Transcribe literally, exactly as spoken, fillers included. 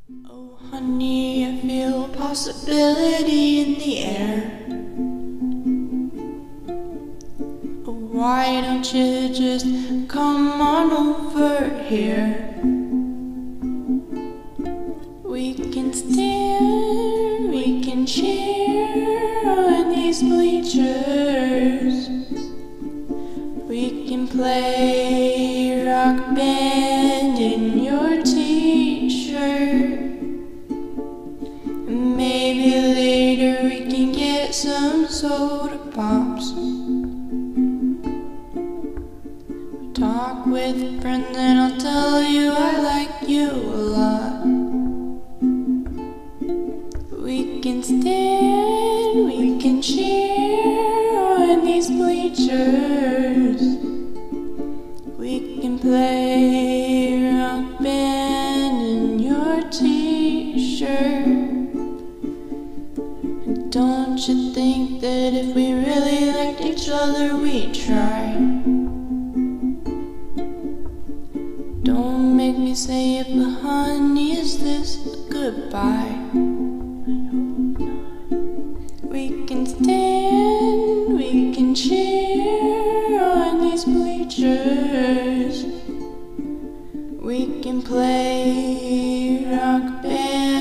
Oh honey, I feel possibility in the air. Why don't you just come on over here? We can stand, we can cheer on these bleachers. We can play rock band in your t-shirt. Maybe later we can get some soda pops. Talk with a friend and I'll tell you I like you a lot. We can stand, we can cheer on these bleachers. We can play rock band in your t-shirt. And don't you think that if we really liked each other we'd try? Don't make me say it, but honey, is this a goodbye? We can stand, we can cheer on these bleachers. We can play rock band.